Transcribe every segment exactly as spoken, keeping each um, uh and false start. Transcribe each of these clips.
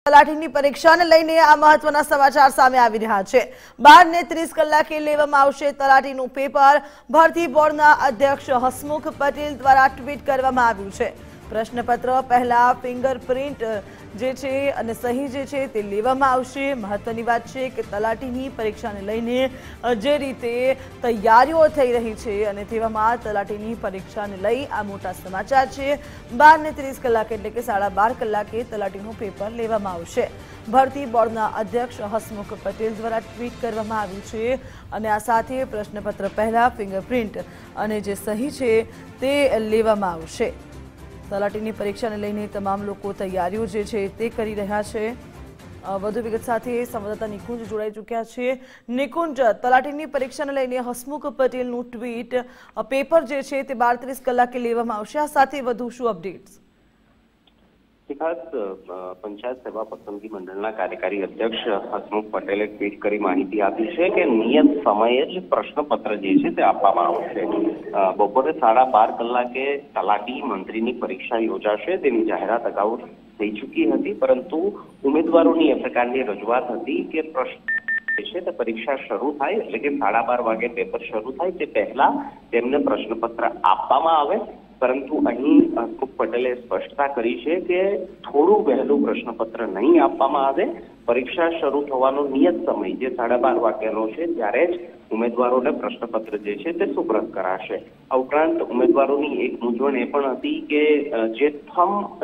તલાટીની પરીક્ષાને લઈને આ મહત્વના સમાચાર સામે આવી રહ્યા છે। બાર ને ત્રીસ કલાકે લેવામાં આવશે તલાટીનું પેપર। ભરતી બોર્ડના અધ્યક્ષ હસમુખ પટેલ દ્વારા ટ્વીટ કરવામાં આવ્યું છે। પ્રશ્નપત્ર પહેલા ફિંગરપ્રિન્ટ જે છે અને સહી જે છે તે લેવામાં આવશે। મહત્વની વાત છે કે તલાટીની પરીક્ષાને લઈને જે રીતે તૈયારીઓ થઈ રહી છે અને તેવામાં તલાટીની પરીક્ષાને લઈ આ મોટા સમાચાર છે। બાર ને ત્રીસ કલાકે એટલે કે સાડા બાર કલાકે તલાટીનું પેપર લેવામાં આવશે। ભરતી બોર્ડના અધ્યક્ષ હસમુખ પટેલ દ્વારા ટ્વીટ કરવામાં આવ્યું છે અને આ સાથે પ્રશ્નપત્ર પહેલા ફિંગરપ્રિન્ટ અને જે સહી છે તે લેવામાં આવશે। તલાટીની પરીક્ષાને લઈને તમામ લોકો તૈયારીઓ જે છે તે કરી રહ્યા છે। વધુ વિગત સાથે સંવાદદાતા નિકુંજ જોડાઈ ચૂક્યા છે। નિકુંજ, તલાટીની પરીક્ષાને લઈને હસમુખ પટેલનું ટ્વીટ, પેપર જે છે તે બાર ત્રીસ કલાકે લેવામાં આવશે। આ સાથે વધુ શું અપડેટ્સ? ખાસ પંચાયત સેવા પસંદગી મંડળના કાર્યકારી અધ્યક્ષ હસમુખ પટેલે ટ્વીટ કરી માહિતી આપી છે કે નિયત સમયે જ પ્રશ્નપત્ર જે છે તે આપવામાં આવશે। બપોરે સાડા બાર કલાકે તલાટી મંત્રીની પરીક્ષા યોજાશે તેની જાહેરાત અગાઉ થઈ ચૂકી હતી, પરંતુ ઉમેદવારોની એ પ્રકારની રજૂઆત હતી કે પ્રશ્ન છે તે પરીક્ષા શરૂ થાય એટલે કે સાડા બાર વાગે પેપર શરૂ થાય તે પહેલા તેમને પ્રશ્નપત્ર આપવામાં આવે। પરંતુ અહીં હસમુખ પટેલે સ્પષ્ટતા કરી છે કે થોડું વહેલું પ્રશ્નપત્ર નહીં આપવામાં આવે। પરીક્ષા શરૂ થવાનો નિયત સમય જે સાડા બાર વાગ્યાનો છે ત્યારે જ ઉમેદવારોને પ્રશ્નપત્ર જે છે તે સુપરત કરાશે। આ ઉપરાંત ઉમેદવારોની એક મૂંઝવણ એ પણ હતી કે જે થંબ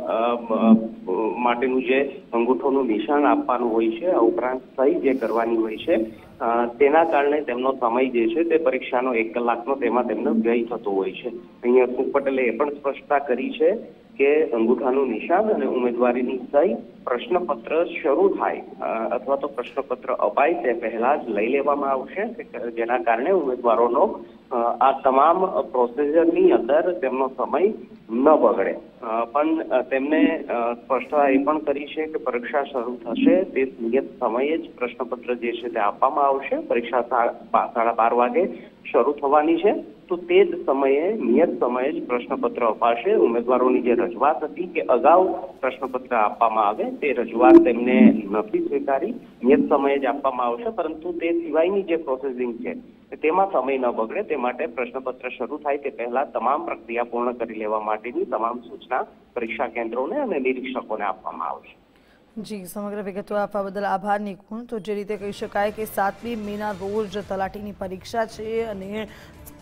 માટેનું જે અંગૂઠોનું નિશાન આપવાનું હોય છે, આ ઉપરાંત સહી જે કરવાની હોય છે, તેના કારણે તેમનો સમય જે છે તે પરીક્ષાનો એક કલાકનો તેમાં તેમનો વ્યય થતો હોય છે। અહીં હસમુખ પટેલે એ પણ સ્પષ્ટતા કરી છે કે અંગૂઠાનું નિશાન અને ઉમેદવારીની સહી પ્રશ્નપત્ર શરૂ થાય અથવા તો પ્રશ્નપત્ર અપાય તે પહેલા જ લઈ લેવામાં આવશે, જેના કારણે ઉમેદવારોનો આ તમામ પ્રોસિજરની અંદર તેમનો સમય ન બગડે। પણ તેમને સ્પષ્ટતા એ પણ કરી છે કે પરીક્ષા શરૂ થશે તે નિયત સમયે જ પ્રશ્નપત્ર જે છે તે આપવામાં આવશે। પરીક્ષા સાડા બાર વાગે શરૂ થવાની છે તો તે જ સમયે નિયત સમયે જ પ્રશ્નપત્ર અપાશે। ઉમેદવારોની જે રજૂઆત હતી કે અગાઉ પ્રશ્નપત્ર આપવામાં આવે તે રજૂઆત તેમને નથી સ્વીકારી। નિયત સમયે જ આપવામાં આવશે, પરંતુ તે સિવાયની જે પ્રોસેસિંગ છે તેમાં સમય ન બગડે તે માટે પ્રશ્નપત્ર શરૂ થાય તે પહેલા તમામ પ્રક્રિયા પૂર્ણ કરી લેવા માટેની તમામ સૂચના પરીક્ષા કેન્દ્રોને અને નિરીક્ષકોને આપવામાં આવશે। જી, સમગ્ર વિગતો આપવા બદલ આભાર નિકુંજ। તો જે રીતે કહી શકાય કે સાતમી મેના રોજ તલાટીની પરીક્ષા છે અને